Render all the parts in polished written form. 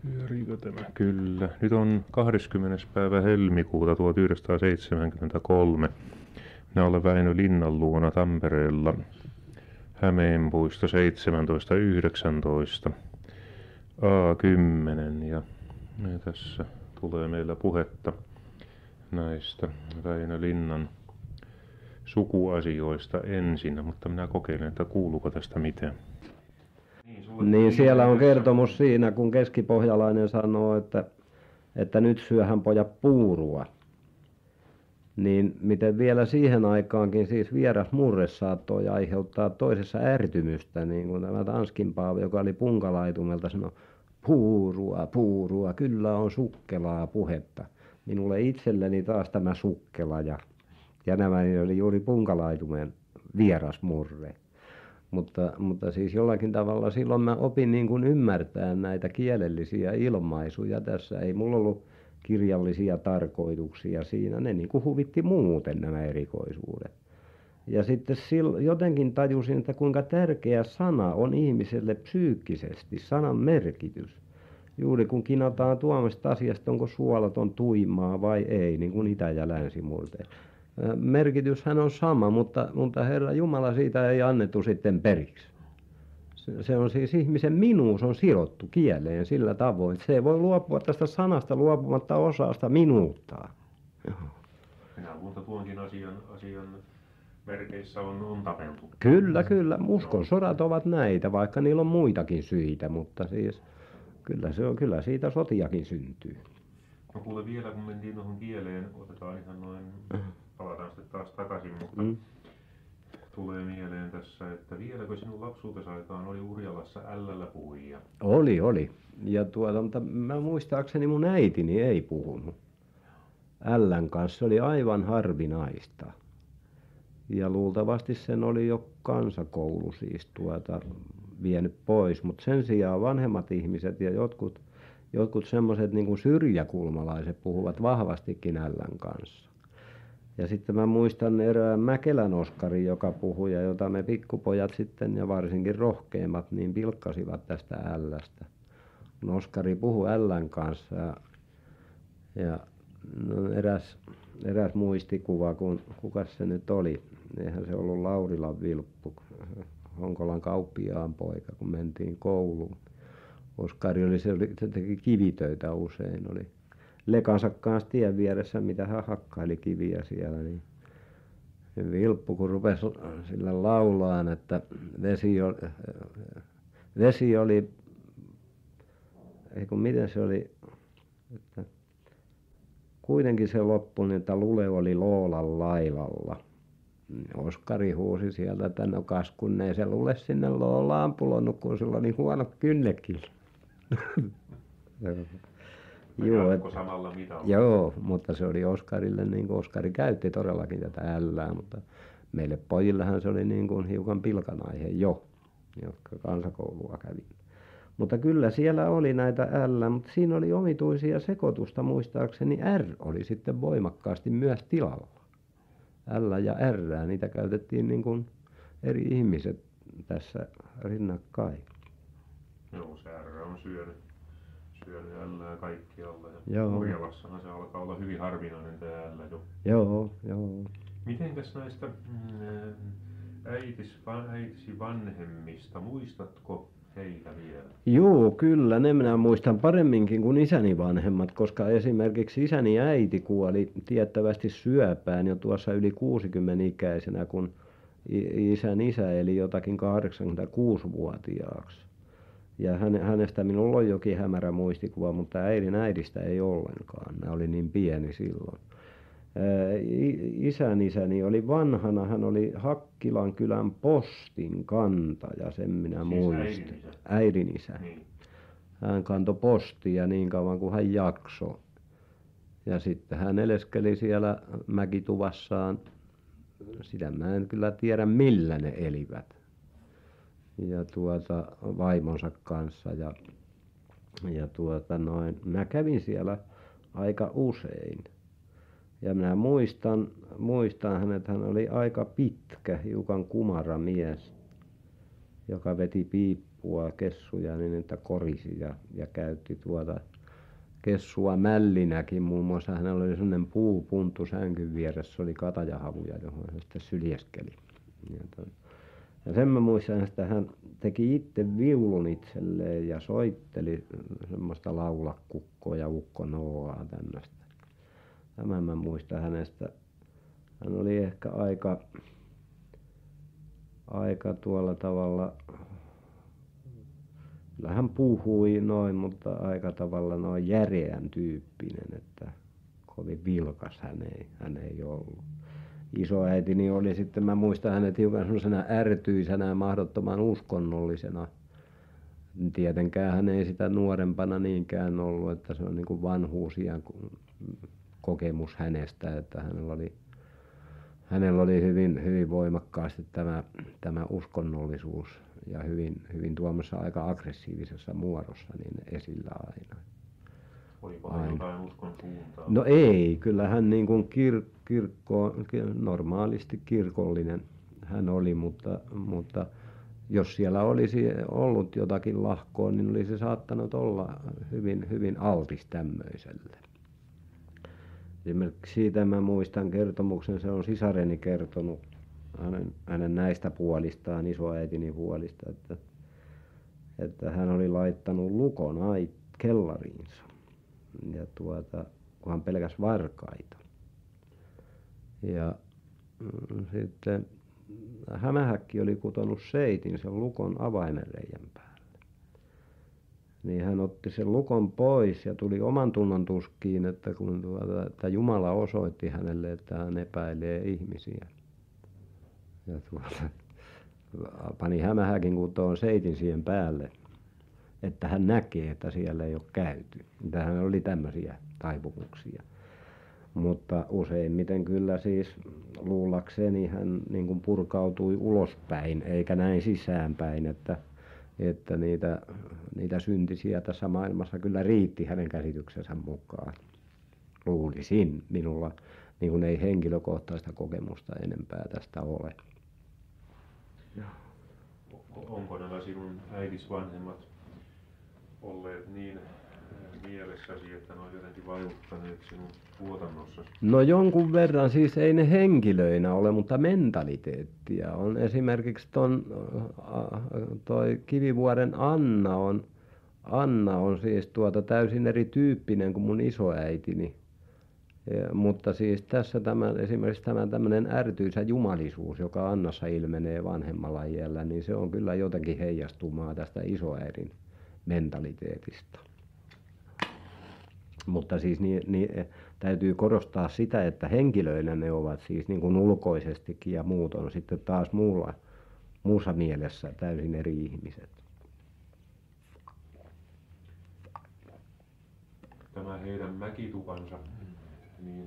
Pyöriikö tämä? Kyllä. Nyt on 20. päivä helmikuuta 1973. Minä olen Väinö Linnan luona Tampereella. Hämeenpuisto 1719. A10 ja tässä tulee meillä puhetta näistä Väinö Linnan sukuasioista ensin, mutta minä kokeilen, että kuuluuko tästä mitään. Niin siellä on kertomus siinä, kun keskipohjalainen sanoo, että nyt syöhän pojat puurua. Niin miten vielä siihen aikaankin siis vieras murre saattoi aiheuttaa toisessa ärtymystä, niin kuin tämä Tanskin Paavo, joka oli Punkalaitumelta, sanoi, puurua, puurua, kyllä on sukkelaa puhetta. Minulle itselleni taas tämä sukkela ja nämä niin oli juuri Punkalaitumen vieras murre. Mutta siis jollakin tavalla silloin mä opin niin kuin ymmärtämään näitä kielellisiä ilmaisuja tässä. Ei mulla ollut kirjallisia tarkoituksia siinä. Ne niin kuin huvitti muuten nämä erikoisuudet. Ja sitten jotenkin tajusin, että kuinka tärkeä sana on ihmiselle psyykkisesti, sanan merkitys. Juuri kun kinataan tuommoisesta asiasta, onko suolaton tuimaa vai ei, niin kuin itä- ja länsimurteet. Merkityshän on sama, mutta Herra Jumala siitä ei annettu sitten periksi. Se on siis ihmisen minuus on sidottu kieleen sillä tavoin. Se ei voi luopua tästä sanasta luopumatta osasta minuuttaa. Minä luulta tuonkin asian merkeissä on tapeltu. Kyllä. Uskon sodat ovat näitä, vaikka niillä on muitakin syitä, mutta siis kyllä siitä sotiakin syntyy. No kuule vielä, kun mentiin tuohon kieleen, otetaan ihan noin, palataan sitten taas takaisin, mutta tulee mieleen tässä, että vieläkö sinun lapsuutesi aikaan oli Urjalassa ällä puhujia? Oli. Ja mutta mä muistaakseni mun äitini ei puhunut ällän kanssa. Se oli aivan harvinaista. Ja luultavasti sen oli jo kansakoulu siis vienyt pois. Mutta sen sijaan vanhemmat ihmiset ja jotkut semmoiset niin kuin syrjäkulmalaiset puhuvat vahvastikin ällän kanssa. Ja sitten mä muistan erään Mäkelän Oskarin, joka puhui ja jota me pikkupojat sitten ja varsinkin rohkeimmat niin pilkkasivat tästä ällästä. Oskari puhui ällän kanssa ja no eräs muistikuva, kun kukas se nyt oli. Eihän se ollut Laurilan Vilppu, Honkolan kauppiaan poika, kun mentiin kouluun. Oskari se teki kivitöitä usein, oli lekansa kanssa tien vieressä, mitä hän hakkaili kiviä siellä, niin Vilppu kun rupesi sille laulamaan, että vesi oli, ei kun miten se oli, että kuitenkin se loppui niin, että lule oli loolan lailalla. Oskari huusi sieltä, että no kas kun ei se lule sinne loolaan pudonnut, kun sillä oli huonot kynnekin. Samalla mitalla. Joo, mutta se oli Oskarille niin kuin Oskari käytti todellakin tätä ällää, mutta meille pojillehan se oli niin kuin hiukan pilkan aihe jo, jotka kansakoulua kävi. Mutta kyllä siellä oli näitä ällä, mutta siinä oli omituisia sekoitusta muistaakseni. R oli sitten voimakkaasti myös tilalla. L ja R, niitä käytettiin niin kuin eri ihmiset tässä rinnakkain. Joo, se R on syönyt ällää kaikkialle. Joo. Urjalassahan se alkaa olla hyvin harvinainen tämä ällä jo. Joo. Mitenkäs näistä äitisi vanhemmista, muistatko heitä vielä? Joo, kyllä, ne minä muistan paremminkin kuin isäni vanhemmat, koska esimerkiksi isäni äiti kuoli tiettävästi syöpään jo tuossa yli 60-ikäisenä, kun isän isä eli jotakin 86-vuotiaaksi. Ja hänestä minulla on jokin hämärä muistikuva, mutta äidistä ei ollenkaan. Mä olin niin pieni silloin. Isäni oli vanhana, hän oli Hakkilan kylän postin kantaja, sen minä muistan. Äidin isä. Niin. Hän kantoi postia niin kauan kuin hän jaksoi. Ja sitten hän eleskeli siellä mäkituvassaan, sitä mä en kyllä tiedä millä ne elivät. Ja vaimonsa kanssa minä kävin siellä aika usein. Ja minä muistan hänet, hän oli aika pitkä, hiukan kumara mies. joka veti piippua kessuja niin että korisi ja käytti kessua mällinäkin muun muassa hänellä oli semmoinen puupunttu sängyn vieressä oli katajahavuja johon hän sitten syljeskeli ja sen mä muistan että hän teki itse viulun itselleen ja soitteli semmoista laulakukkoa ja ukkonoota tämmöistä tämän mä muistan hänestä hän oli ehkä aika tuolla tavalla kyllä hän puhui noin mutta aika tavalla noin järeän tyyppinen että kovin vilkas hän ei ollut isoäitini oli sitten mä muistan hänet hiukan semmoisena ärtyisänä ja mahdottoman uskonnollisena tietenkään hän ei sitä nuorempana niinkään ollut että se on niin kuin vanhuusiän kokemus hänestä että hänellä oli hyvin voimakkaasti tämä uskonnollisuus ja hyvin tuommoisessa aika aggressiivisessa muodossa niin esillä aina oliko hän jotain uskon suuntaa no ei kyllä hän niin kuin normaalisti kirkollinen hän oli mutta jos siellä olisi ollut jotakin lahkoa niin olisi saattanut olla hyvin altis tämmöiselle esimerkiksi siitä mä muistan kertomuksen se on sisareni kertonut hänen näistä puolistaan isoäitini puolista että hän oli laittanut lukon kellariinsa ja kun hän pelkäsi varkaita ja sitten hämähäkki oli kutonut seitin sen lukon avaimenreiän päälle niin hän otti sen lukon pois ja tuli omantunnon tuskiin että että Jumala osoitti hänelle että hän epäilee ihmisiä ja pani hämähäkin kutomaan seitin siihen päälle että hän näkee että siellä ei ole käyty että hänellä oli tämmöisiä taipumuksia mutta useimmiten kyllä siis luullakseni hän niin kuin purkautui ulospäin eikä näin sisäänpäin että niitä syntisiä tässä maailmassa kyllä riitti hänen käsityksensä mukaan luulisin minulla niin kuin ei henkilökohtaista kokemusta enempää tästä ole onko nämä sinun äitisi vanhemmat olleet niin mielessäsi että ne on jotenkin vaikuttaneet sinun tuotannossasi no jonkun verran siis ei ne henkilöinä ole mutta mentaliteettia on esimerkiksi toi Kivivuoren Anna on siis täysin erityyppinen kuin mun isoäitini mutta siis tässä esimerkiksi tämä tämmöinen ärtyisä jumalisuus joka Annassa ilmenee vanhemmalla iällä niin se on kyllä jotenkin heijastumaa tästä isoäidin mentaliteetista mutta siis niin täytyy korostaa sitä että henkilöinä ne ovat siis niin kuin ulkoisestikin ja muut on sitten taas muussa mielessä täysin eri ihmiset tämä heidän mäkitupansa niin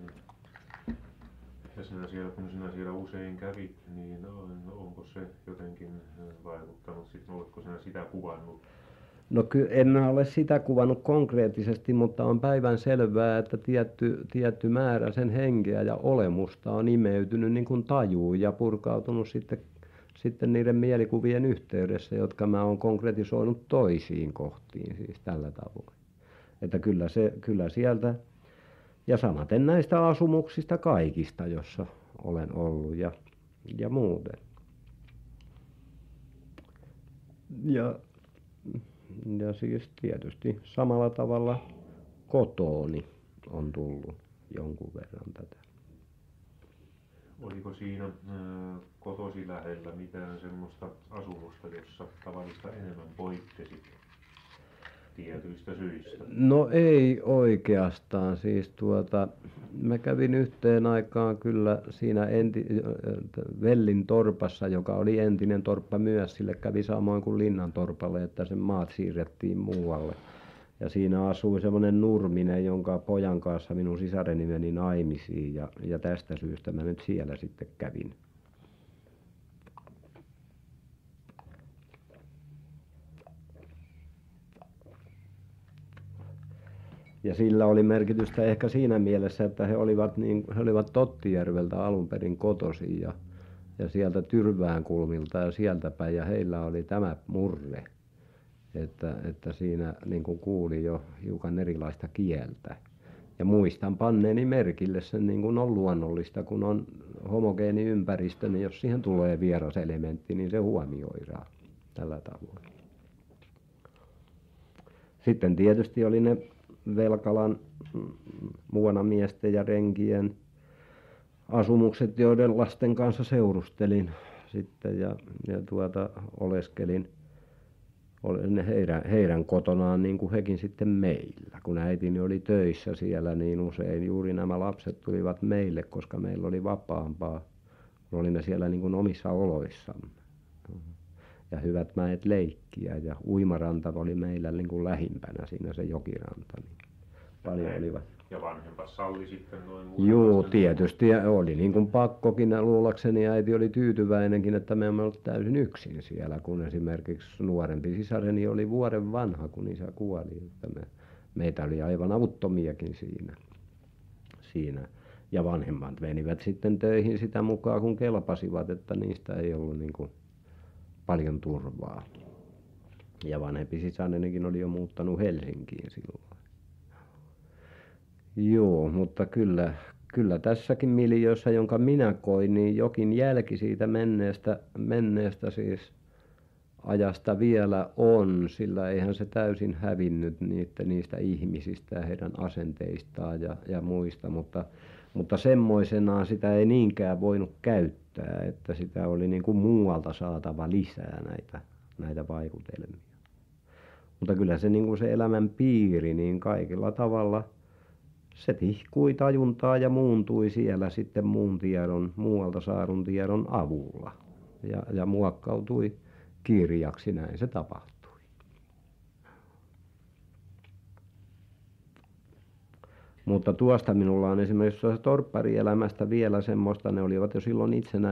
ja kun sinä siellä usein kävit niin onko se jotenkin vaikuttanut sitten oletko sinä sitä kuvannut no en mä ole sitä kuvannut konkreettisesti mutta on päivänselvää että tietty määrä sen henkeä ja olemusta on imeytynyt niin kuin tajuun ja purkautunut sitten niiden mielikuvien yhteydessä jotka mä oon konkretisoinut toisiin kohtiin siis tällä tavoin että kyllä sieltä ja samaten näistä asumuksista kaikista jossa olen ollut ja muuten ja siis tietysti samalla tavalla kotooni on tullut jonkun verran tätä oliko siinä kotosi lähellä mitään semmoista asumusta jossa tavallista enemmän poikkesit tietyistä syistä no ei oikeastaan siis mä kävin yhteen aikaan kyllä siinä Vellin torpassa joka oli entinen torppa myös sille kävi samoin kuin Linnan torpalle että sen maat siirrettiin muualle ja siinä asui semmoinen Nurminen jonka pojan kanssa minun sisareni meni naimisiin ja tästä syystä mä nyt siellä sitten kävin ja sillä oli merkitystä ehkä siinä mielessä että he olivat Tottijärveltä alun perin kotoisin ja sieltä Tyrväänkulmilta ja sieltä päin ja heillä oli tämä murre, että siinä niin kuin kuuli jo hiukan erilaista kieltä. Ja muistan panneeni merkille sen niin kuin on luonnollista, kun on homogeeni ympäristö, niin jos siihen tulee vieraselementti, niin se huomioidaan tällä tavoin. Sitten tietysti oli ne Velkalan muonamiesten ja renkien asumukset, joiden lasten kanssa seurustelin sitten ja oleskelin heidän kotonaan niin kuin hekin sitten meillä. Kun äitini oli töissä siellä, niin usein juuri nämä lapset tulivat meille, koska meillä oli vapaampaa. Me olimme siellä niin kuin omissa oloissamme. Ja hyvät mäet leikkiä ja uimaranta oli meillä niin kuin lähimpänä siinä se jokiranta. Niin paljon olivat. Ja vanhempas salli sitten noin Juu, tietysti ja oli niin kuin pakkokin. Luulakseni äiti oli tyytyväinenkin, että me emme ollut täysin yksin siellä, kun esimerkiksi nuorempi sisareni oli vuoden vanha, kun isä kuoli. Että meitä oli aivan avuttomiakin siinä. Ja vanhemmat menivät sitten töihin sitä mukaan, kun kelpasivat, että niistä ei ollut niin kuin paljon turvaa. Ja vanhempi sisarenikin oli jo muuttanut Helsinkiin silloin. Joo, mutta kyllä tässäkin miljöössä, jonka minä koin, niin jokin jälki siitä menneestä siis ajasta vielä on, sillä eihän se täysin hävinnyt niistä ihmisistä ja heidän asenteistaan ja muista, mutta semmoisenaan sitä ei niinkään voinut käyttää, että sitä oli niin kuin muualta saatava lisää näitä vaikutelmia. Mutta kyllä se niin kuin se elämän piiri, niin kaikilla tavalla se tihkui tajuntaa ja muuntui siellä sitten muualta saadun tiedon avulla ja muokkautui kirjaksi, näin se tapahtui. Mutta tuosta minulla on esimerkiksi tuosta torpparielämästä vielä semmoista, ne olivat jo silloin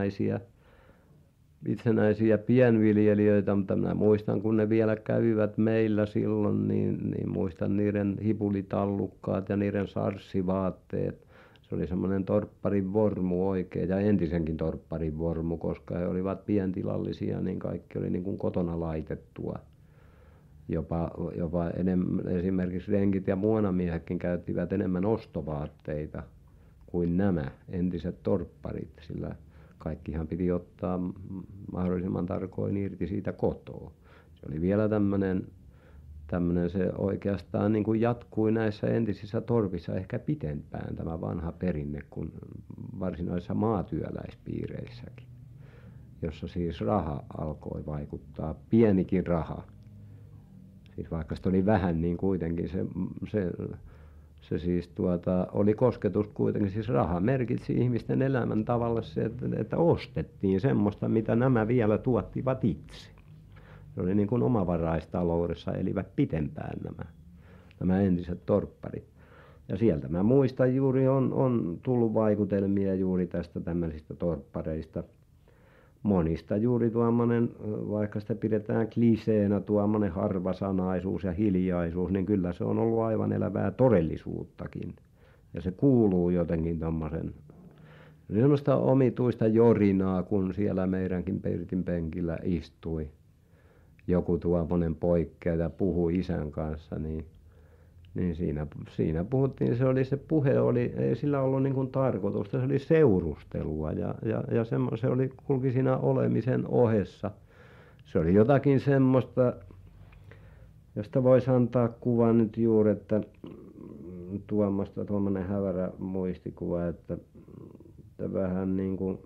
itsenäisiä pienviljelijöitä, mutta minä muistan, kun ne vielä kävivät meillä silloin, niin muistan niiden hipulitallukkaat ja niiden sarssivaatteet. Se oli semmoinen torpparin vormu oikein ja entisenkin torpparin vormu, koska he olivat pientilallisia, niin kaikki oli niin kuin kotona laitettua. Jopa esimerkiksi renkit ja muonamiehetkin käyttivät enemmän ostovaatteita kuin nämä entiset torpparit, sillä kaikkihan piti ottaa mahdollisimman tarkoin irti siitä kotoa. Se oli vielä tämmöinen se oikeastaan niin kuin jatkui näissä entisissä torpissa ehkä pitempään tämä vanha perinne kuin varsinaisissa maatyöläispiireissäkin, jossa siis raha alkoi vaikuttaa, pienikin raha. Siis vaikka sitä oli vähän, niin kuitenkin se siis oli kosketus kuitenkin, siis raha merkitsi ihmisten elämäntavalle se, että ostettiin semmoista, mitä nämä vielä tuottivat itse. Se oli niin kuin omavaraistaloudessa elivät pitempään nämä entiset torpparit. Ja sieltä mä muistan juuri on tullut vaikutelmia juuri tästä tämmöisistä torppareista. Monista juuri tuommoinen, vaikka sitä pidetään kliseenä tuommoinen harvasanaisuus ja hiljaisuus, niin kyllä se on ollut aivan elävää todellisuuttakin. Ja se kuuluu jotenkin tommoisen, semmoista omituista jorinaa, kun siellä meidänkin pirtin penkillä istui joku tuommoinen poikkea ja puhui isän kanssa, niin siinä puhuttiin, se puhe oli, ei sillä ollut niin kuin tarkoitusta, se oli seurustelua ja se kulki siinä olemisen ohessa. Se oli jotakin semmoista, josta voisi antaa kuvan nyt juuri, että tuommoinen hämärä muistikuva, että vähän niin kuin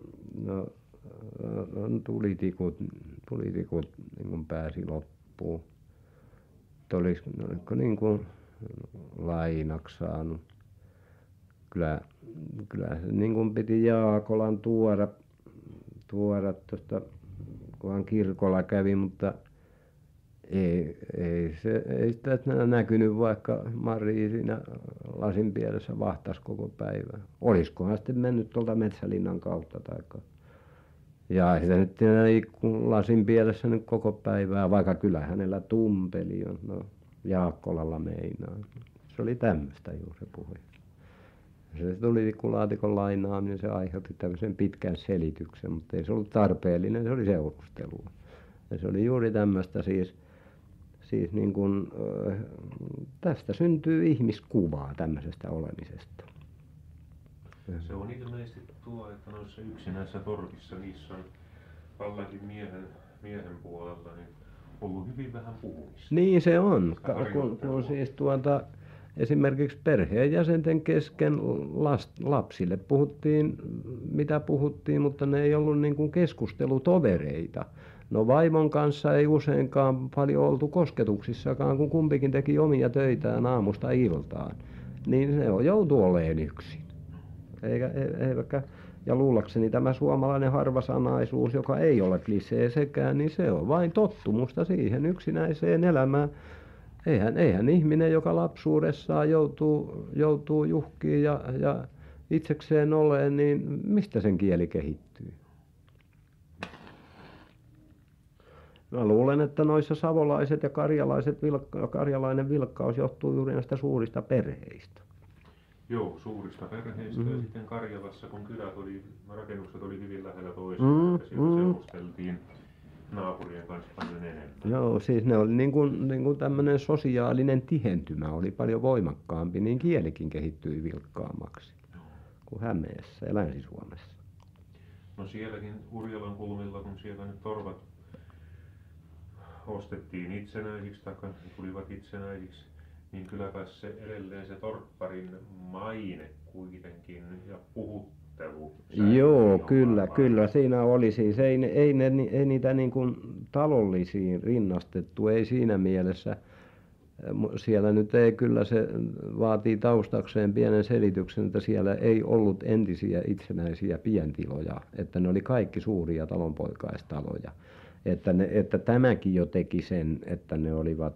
tulitikut niin kuin pääsi loppuun. Että olisiko niin kuin lainaksi saanut. Kyllä se niin kuin piti Jaakolan tuoda tuosta, kun hän kirkolla kävi, mutta ei sitä näkynyt, vaikka Mari siinä lasinpielessä vahtasi koko päivän. Olisikohan sitten mennyt tuolta Metsälinnan kautta taikka. Ja sitä nyt lasinpielessä nyt koko päivää, vaikka kyllä hänellä tumpeli on. No, Jaakkolalla meinaa. Se oli tämmöistä juuri se puhe. Se tulitikkulaatikon lainaaminen, se aiheutti tämmöisen pitkän selityksen, mutta ei se ollut tarpeellinen, se oli seurustelua. Ja se oli juuri tämmöistä siis niin kuin tästä syntyy ihmiskuvaa tämmöisestä olemisesta. Se on ilmeisesti tuo, että noissa yksinäisissä torpissa, niissä on tälläkin miehen puolella niin ollut hyvin vähän puhumista. Niin se on, kun siis esimerkiksi perheenjäsenten kesken lapsille puhuttiin mitä puhuttiin, mutta ne ei ollut niin kuin keskustelutovereita. No vaimon kanssa ei useinkaan paljon oltu kosketuksissakaan, kun kumpikin teki omia töitään aamusta iltaan. Niin se joutui olemaan yksin. Ja luullakseni tämä suomalainen harvasanaisuus, joka ei ole klisee sekään, niin se on vain tottumusta siihen yksinäiseen elämään. Eihän ihminen, joka lapsuudessaan joutuu juhkiin ja itsekseen oleen, niin mistä sen kieli kehittyy? Mä luulen, että noissa savolaiset ja karjalainen vilkkaus johtuu juuri näistä suurista perheistä. Joo, suurista perheistä ja sitten Karjalassa, kun rakennukset oli hyvin lähellä toisiaan, että siellä seurusteltiin naapurien kanssa paljon enemmän. Joo, siis ne oli niin kuin tämmöinen sosiaalinen tihentymä oli paljon voimakkaampi, niin kielikin kehittyi vilkkaammaksi kuin Hämeessä ja Länsi-Suomessa. No sielläkin Urjalan kulmilla, kun siellä nyt torpat ostettiin itsenäisiksi tai tulivat itsenäisiksi, niin kylläpä se edelleen se torpparin maine kuitenkin ja puhuttelu. Joo, kyllä siinä oli siis ei niitä niin kuin talollisiin rinnastettu, ei siinä mielessä. Siellä nyt ei, kyllä se vaatii taustakseen pienen selityksen, että siellä ei ollut entisiä itsenäisiä pientiloja, että ne oli kaikki suuria talonpoikaistaloja. Että tämäkin jo teki sen, että ne olivat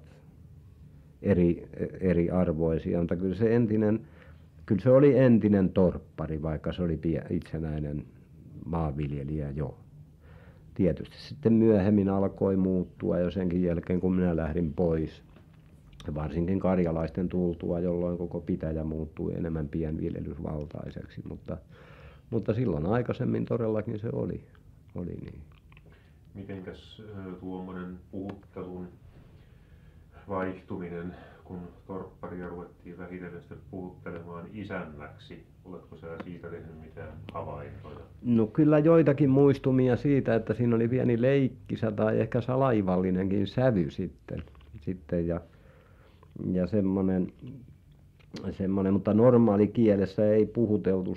eriarvoisia, mutta kyllä se oli entinen torppari, vaikka se oli itsenäinen maanviljelijä jo. Tietysti sitten myöhemmin alkoi muuttua jo senkin jälkeen, kun minä lähdin pois. Varsinkin karjalaisten tultua, jolloin koko pitäjä muuttui enemmän pienviljelysvaltaiseksi, mutta silloin aikaisemmin todellakin se oli niin. Mitenkäs tuommoinen puhuttelun vaihtuminen, kun torpparia ruvettiin vähitellen sitten puhuttelemaan isännäksi, oletko sinä siitä tehnyt mitään havaintoja? No kyllä joitakin muistumia siitä, että siinä oli pieni leikkisä tai ehkä salaivallinenkin sävy sitten ja semmoinen, mutta normaalikielessä ei puhuteltu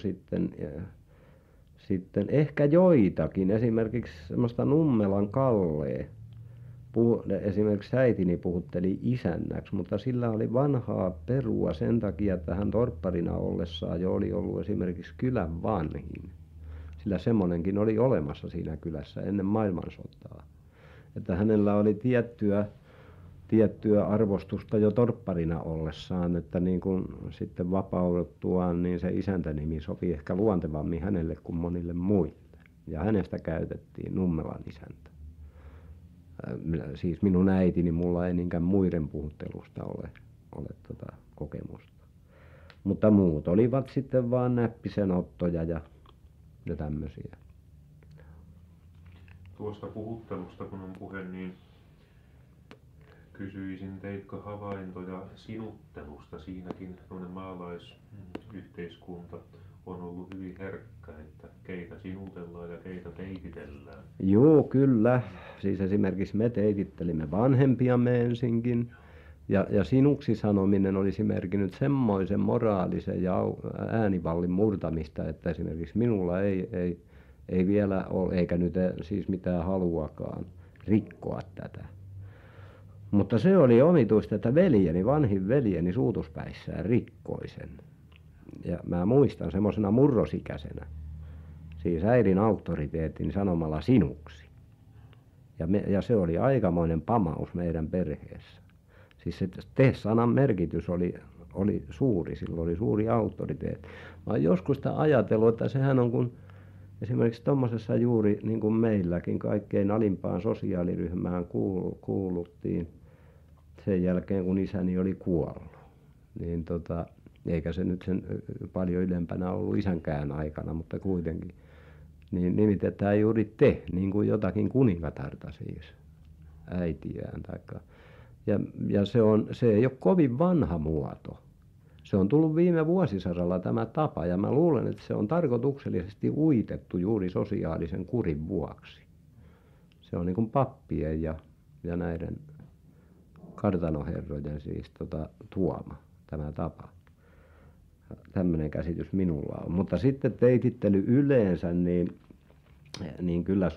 sitten ehkä joitakin, esimerkiksi semmoista Nummelan Kallee. Esimerkiksi äitini puhutteli isännäksi, mutta sillä oli vanhaa perua sen takia, että hän torpparina ollessaan jo oli ollut esimerkiksi kylän vanhin. Sillä semmoinenkin oli olemassa siinä kylässä ennen maailmansotaa. Että hänellä oli tiettyä arvostusta jo torpparina ollessaan, että niin kuin sitten vapauduttuaan, niin se isäntänimi sopi ehkä luontevammin hänelle kuin monille muille. Ja hänestä käytettiin Nummelan isäntä. Siis minun äitini, mulla ei niinkään muiden puhuttelusta ole kokemusta. Mutta muut olivat sitten vaan näppisenottoja ja tämmöisiä. Tuosta puhuttelusta kun on puhe, niin kysyisin, teitkö havaintoja sinuttelusta? Siinäkin tuonne maalaisyhteiskunta on ollut hyvin herkkä, että keitä sinutellaan ja keitä teititellään. Joo, kyllä. Siis esimerkiksi me teitittelimme vanhempiamme ensinkin. Ja sinuksi sanominen olisi merkinnyt semmoisen moraalisen ja äänivallin murtamista, että esimerkiksi minulla ei vielä ole, eikä nyt siis mitään haluakaan rikkoa tätä. Mutta se oli omituista, että vanhin veljeni suutuspäissään rikkoi sen. Ja mä muistan semmoisena murrosikäisenä, siis äidin auktoriteetin sanomalla sinuksi. Ja se oli aikamoinen pamaus meidän perheessä. Siis se te-sanan merkitys oli suuri, sillä oli suuri auktoriteetti. Mä oon joskus sitä ajatellut, että sehän on kun esimerkiksi tuommoisessa juuri niin kuin meilläkin kaikkein alimpaan sosiaaliryhmään kuuluttiin sen jälkeen, kun isäni oli kuollut. Niin eikä se nyt sen paljon ylempänä ollut isänkään aikana, mutta kuitenkin. Niin nimitetään juuri te, niin kuin jotakin kuningatarta siis, äitiään taikka. Ja se ei ole kovin vanha muoto. Se on tullut viime vuosisadalla tämä tapa, ja mä luulen, että se on tarkoituksellisesti uitettu juuri sosiaalisen kurin vuoksi. Se on niin kuin pappien ja näiden kartanoherrojen siis tuoma tämä tapa. Tämmöinen käsitys minulla on. Mutta sitten teitittely yleensä, niin kyllä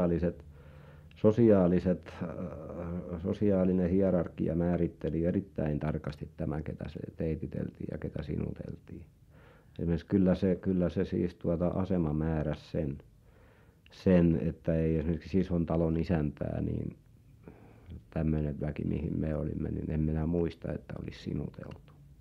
sosiaalinen hierarkia määritteli erittäin tarkasti tämän, ketä se teititeltiin ja ketä sinuteltiin. Esimerkiksi kyllä se siis asema määräsi sen, että ei esimerkiksi Sison talon isäntää, niin tämmöinen väki, mihin me olimme, niin en minä muista, että olisi sinuteltu.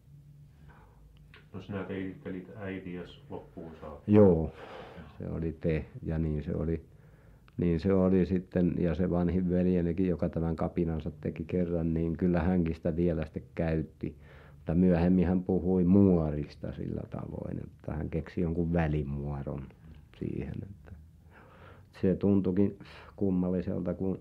No sinä teitittelit äitiäsi loppuun saakka. Joo, se oli te, ja niin se oli sitten, ja se vanhin veljenikin, joka tämän kapinansa teki kerran, niin kyllä hänkin sitä vielä sitten käytti. Mutta myöhemmin hän puhui muorista sillä tavoin, että hän keksi jonkun välimuodon siihen. Että se tuntuikin kummalliselta, kun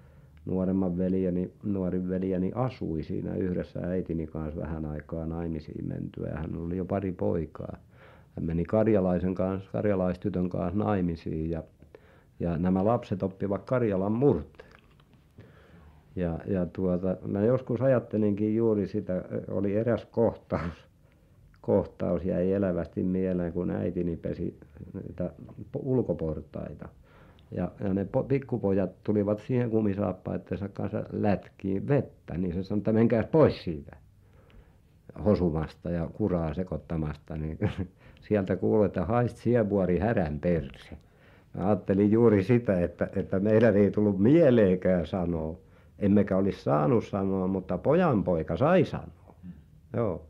nuorin veljeni asui siinä yhdessä äitini kanssa vähän aikaa naimisiin mentyä, ja hän oli jo pari poikaa. Hän meni karjalaistytön kanssa naimisiin, ja nämä lapset oppivat Karjalan murteen. Ja mä joskus ajattelinkin juuri sitä, oli eräs kohtaus jäi elävästi mieleen, kun äitini pesi niitä ulkoportaita. Ja ne pikkupojat tulivat siihen kumisaappaittensa kanssa lätkiin vettä, niin se sanoi, että menkääs pois siitä hosumasta ja kuraa sekoittamasta, niin sieltä kuului, että haist sievuori härän perse. Mä ajattelin juuri sitä, että meidän ei tullut mieleenkään sanoa, emmekä olisi saanut sanoa, mutta pojanpoika sai sanoa. Joo.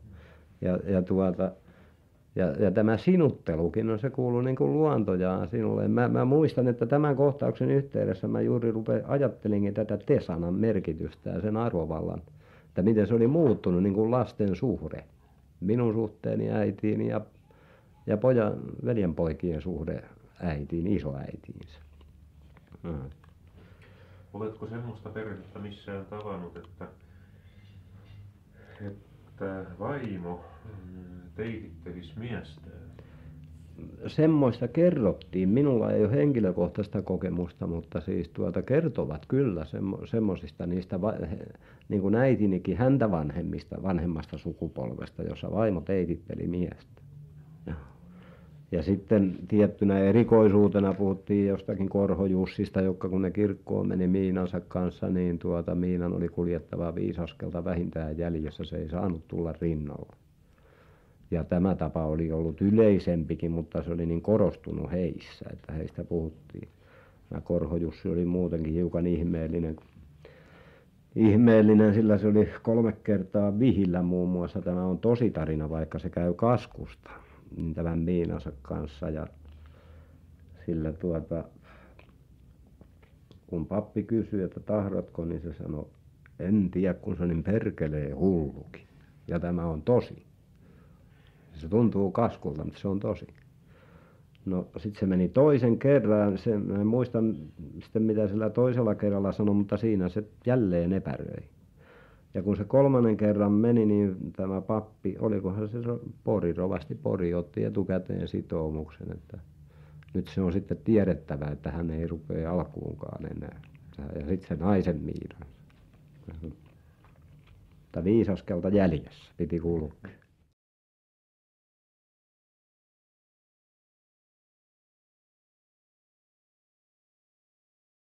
Ja tämä sinuttelukin, no se kuului niin kuin luontojaan sinulle. Mä muistan, että tämän kohtauksen yhteydessä mä juuri ajattelinkin tätä te-sanan merkitystä ja sen arvovallan, että miten se oli muuttunut niin kuin lasten suhde. Minun suhteeni äitiini ja veljenpoikien suhde äitiin, isoäitiinsä. Oletko semmoista perhettä missään tavannut, että vaimo teitittelisi miestään? Semmoista kerrottiin. Minulla ei ole henkilökohtaista kokemusta, mutta siis kertovat kyllä semmoisista niistä niin kuin äitinikin häntä vanhemmasta sukupolvesta, jossa vaimo teititteli miestä. Ja sitten tiettynä erikoisuutena puhuttiin jostakin Korho Jussista, joka kun ne kirkkoon meni Miinansa kanssa, niin Miinan oli kuljettava 5 askelta vähintään jäljessä, se ei saanut tulla rinnalla. Ja tämä tapa oli ollut yleisempikin, mutta se oli niin korostunut heissä, että heistä puhuttiin. Ja Korho Jussi oli muutenkin hiukan ihmeellinen, sillä se oli 3 kertaa vihillä muun muassa. Tämä on tositarina, vaikka se käy kaskusta niin tämän Miinansa kanssa. Ja sillä kun pappi kysyi, että tahdotko, niin se sanoi, en tiedä, kun se niin perkelee hullukin. Ja tämä on tosi. Se tuntuu kaskulta, mutta se on tosi. No sitten se meni toisen kerran, mä en muista sitten mitä sillä toisella kerralla sanoi, mutta siinä se jälleen epäröi. Ja kun se 3. kerran meni, niin tämä pappi, olikohan se rovasti Pori, otti etukäteen sitoumuksen, että nyt se on sitten tiedettävä, että hän ei rupea alkuunkaan enää. Ja sitten se naisen Miina. Mutta 5 askelta jäljessä piti kulkea.